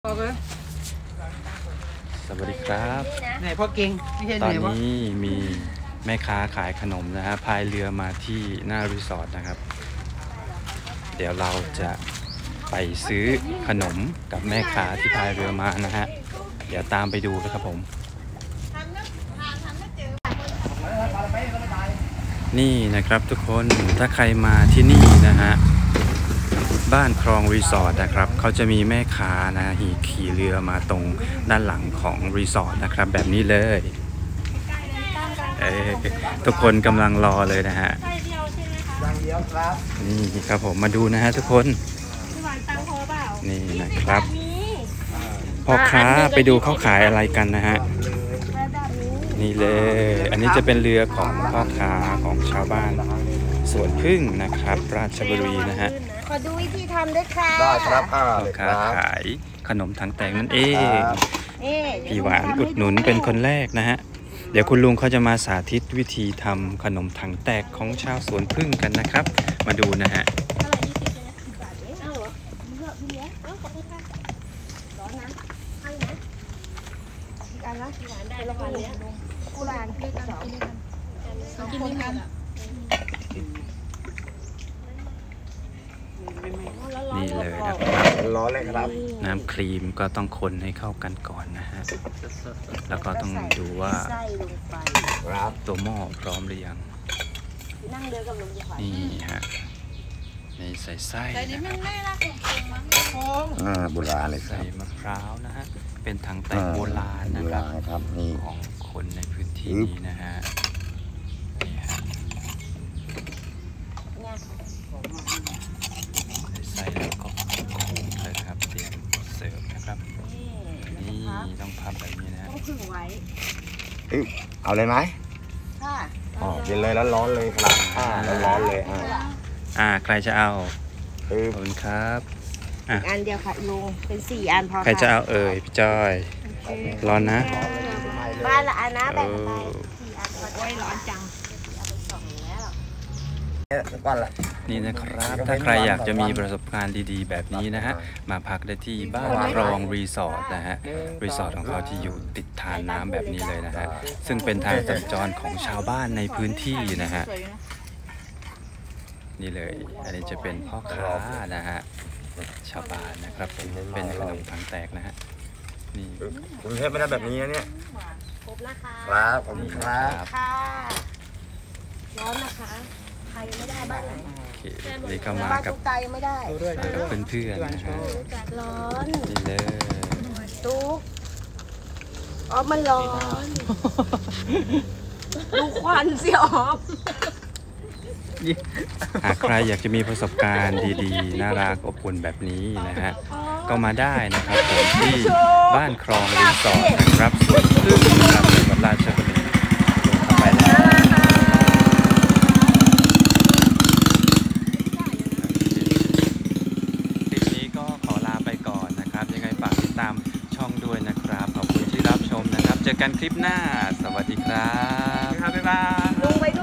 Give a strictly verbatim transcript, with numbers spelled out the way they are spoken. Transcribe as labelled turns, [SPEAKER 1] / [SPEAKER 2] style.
[SPEAKER 1] สวัสดีครับ
[SPEAKER 2] ไหนพ่อเก่งต
[SPEAKER 1] อนนี้มีแม่ค้าขายขนมนะฮะพายเรือมาที่หน้ารีสอร์ทนะครับเดี๋ยวเราจะไปซื้อขนมกับแม่ค้าที่พายเรือมานะฮะเดี๋ยวตามไปดูนะครับผมนี่นะครับทุกคนถ้าใครมาที่นี่นะฮะบ้านคลองรีสอร์ทนะครับเขาจะมีแม่ค้านะหีขี่เรือมาตรงด้านหลังของรีสอร์ทนะครับแบบนี้เลยเอ้ทุกคนกำลังรอเลยนะฮะนี่ครับผมมาดูนะฮะทุกคนนี่นะครับพ่อค้าไปดูเขาขายอะไรกันนะฮะนี่เลยอันนี้จะเป็นเรือของพ่อค้าของชาวบ้านสวนพึ่งนะครับราชบุรีนะฮะ
[SPEAKER 3] ขอดูวิธีทำด้วยค่ะ
[SPEAKER 4] ได้ครับพ่
[SPEAKER 1] อค้าขายขนมถังแตกนั่นเองพี่หวานอุดหนุนเป็นคนแรกนะฮะเดี๋ยวคุณลุงเขาจะมาสาธิตวิธีทำขนมถังแตกของชาวสวนพึ่งกันนะครับมาดูนะฮะนี่เลยนะครับ
[SPEAKER 4] ร้อนเลยครับ
[SPEAKER 1] น้ำครีมก็ต้องคนให้เข้ากันก่อนนะฮะแล้วก็ต้องดูว่าตัวหม้อพร้อมหรือยังนี่ฮะนี่ใส่ไส้
[SPEAKER 4] อ่าโบราณเลยครับ
[SPEAKER 1] ใส่มะพร้าวนะฮะเป็นถังแตกโบราณนะครับของคนในพื้นที่นี้นะฮะนี่ฮะใส่แล้วก็เลยครับเตรียมเสิร์ฟนะครับนี่ต้องพับแบบนี้นะ
[SPEAKER 3] ต้องผึ่งไว้
[SPEAKER 4] เอาเลยไหม
[SPEAKER 3] ค่ะ
[SPEAKER 4] อ๋อกินเลยแล้วร้อนเลยครับอ่าแล้วร้อนเลยอ่า
[SPEAKER 1] อ่าใครจะเอาขอบคุณครับ
[SPEAKER 3] อันเดียวค่ะลุงเป็นสี่อันพอ
[SPEAKER 1] ใครจะเอาเอ่ยพี่จ้อยร้อนนะ
[SPEAKER 3] บ้านละอันนะแบ่งไปสี่อันโอ้ยร้อนจัง
[SPEAKER 1] นี่นะครับถ้าใครอยากจะมีประสบการณ์ดีๆแบบนี้นะฮะมาพักได้ที่บ้านคลองรีสอร์ทนะฮะรีสอร์ทของเขาที่อยู่ติดทานน้ำแบบนี้เลยนะฮะซึ่งเป็นทางสัญจรของชาวบ้านในพื้นที่นะฮะนี่เลยอันนี้จะเป็นพ่อค้านะฮะชาวบ้านนะครับเป็นขนมถังแตกนะฮะนี่
[SPEAKER 4] กรุงเทพไม่ได้แบบนี้นะเนี่ย
[SPEAKER 3] ครบนะคะ
[SPEAKER 4] ครับผมครับ
[SPEAKER 3] ค่ะร้อนนะคะใครไม่ได้บ้านไหน
[SPEAKER 1] นี่ก็มากับ
[SPEAKER 3] ใจไม่ได้
[SPEAKER 1] เพื่อนเพื่อนนะฮะ
[SPEAKER 3] ร้อน
[SPEAKER 1] นี่เลย
[SPEAKER 3] ตุ๊กอ๋อมันร้อนดูควันสิอ๋อ
[SPEAKER 1] หากใครอยากจะมีประสบการณ์ดีๆน่ารักอบอุ่นแบบนี้นะฮะก็มาได้นะครับผมที่บ้านคลองรีสอร์ทนะครับสวนพึ่งนะครับจังหวัดราชบุรีเข้าไปแล้วคลิปนี้ก็ขอลาไปก่อนนะครับยังไงฝากติดตามช่องด้วยนะครับขอบคุณที่รับชมนะครับเจอกันคลิปหน้าสวัสดีครับ
[SPEAKER 2] บ๊ายบาย